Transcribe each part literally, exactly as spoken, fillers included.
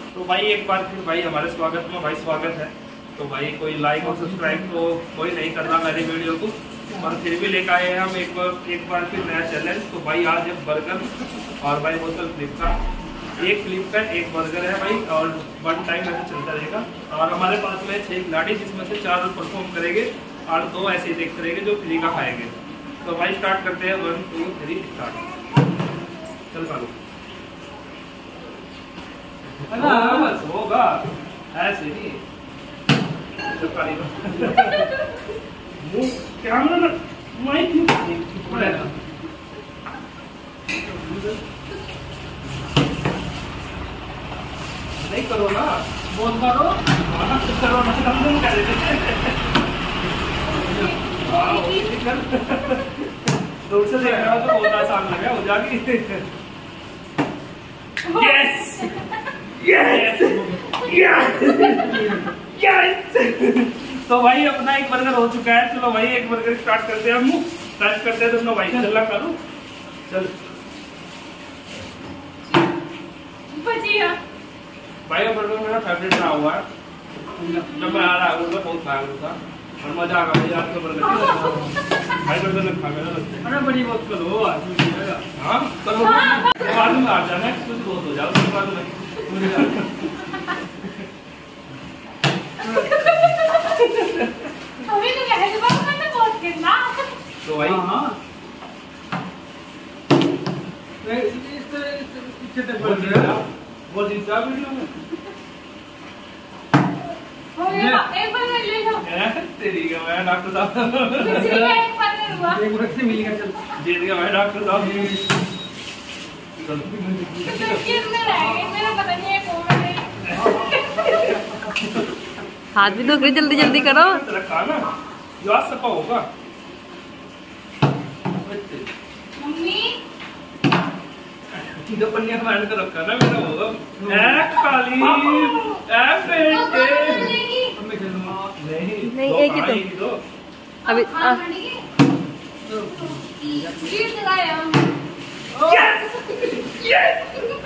तो भाई एक बार फिर भाई हमारे स्वागत में भाई स्वागत है। तो भाई कोई लाइक और सब्सक्राइब तो कोई नहीं कर रहा मेरी वीडियो को, और फिर भी लेकर आए हैं हम एक बार एक बार फिर नया चैलेंज। तो भाई आज है बर्गर और भाई बोतल फ्लिप का, एक फ्लिप का एक बर्गर है भाई, और वन टाइम ऐसे चलता रहेगा। और हमारे पास में छह खिलाड़ी जिसमें से चार परफॉर्म करेंगे और दो ऐसे देखते रहेंगे जो फ्री का खाएंगे। तो भाई स्टार्ट करते हैं, वन टू थ्री स्टार्ट। चल पालो बस होगा ऐसे ही कैमरा माइक नहीं करो ना, बहुत करो करो ना, कर दूर से देख रहा हो तो बहुत आसान लगा हो जाएगी। Yes yes yes yes. तो भाई अपना एक बर्गर हो चुका है। चलो भाई एक बर्गर स्टार्ट करते हैं, हम स्टार्ट करते हैं दोनों भाई। चल करो चल भाई। बर्गर मेरा फेवरेट रहा हुआ है, जब मैं आ रहा हूँ बहुत खाया था और मजा आ गया भाई आपके बर्गर भाई। बर्गर खा गया अरे बड़ी बहुत करो हाँ करो बाद में आ जाना, कुछ बहुत हो जाओ उसके बाद में। अभी तो कह रहे बाबू मैंने बहुत कितना तो भाई हां इस तरह पीछे तक बोल रहा वो दिन सा वीडियो में हो गया। एक बार ले लो तेरी का मैं डॉक्टर साहब दूसरी का एक बार ले हुआ एक बार से मिल गया। चल जीत गया मैं डॉक्टर साहब। चल कितने रह गए मेरा पता नहीं है कौन है। हाथ भी तो जल्दी जल्दी करो रखा ना जो आज सपा होगा। मम्मी जो पन्निया मार कर रखा ना मेरा होगा ए खाली ए बेटे नहीं नहीं एक ही तो अभी हां ये लगाया यस यस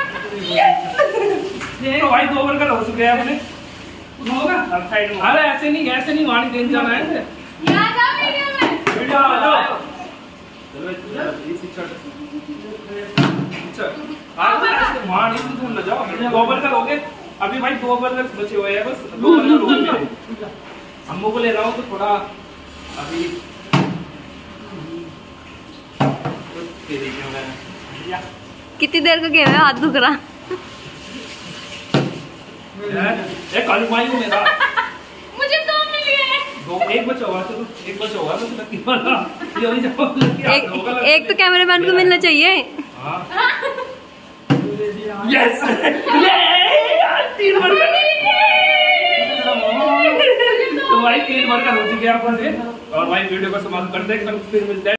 तो भाई दो बर्गर हो चुके हैं अपने होगा अब साइड में। अरे ऐसे नहीं ऐसे नहीं वहां देख जाना है यहां जा वीडियो में वीडियो आ जाओ। चलो ये शिक्षा अच्छा आज ऐसे वहां नहीं तुम न जाओ। दो बर्गर हो गए अभी भाई, दो बर्गर बचे हुए हैं बस, दो बर्गर हो गए मेरे। अम्मू को ले रहा हूं तो थोड़ा अभी कितनी देर का गेम है, हाथ दुख रहा ए काली माई को मेरा मुझे दो मिल गए। दो एक बचा हुआ तो एक बचा हुआ तो लकी वाला ये वाली जब एक एक तो कैमरामैन को मिलना चाहिए। हां यस ये यार तीन बर्गर तो भाई तीन बर्गर हो चुके हैं अपन से। और भाई वीडियो को समाप्त करते हैं, फिर मिलते हैं।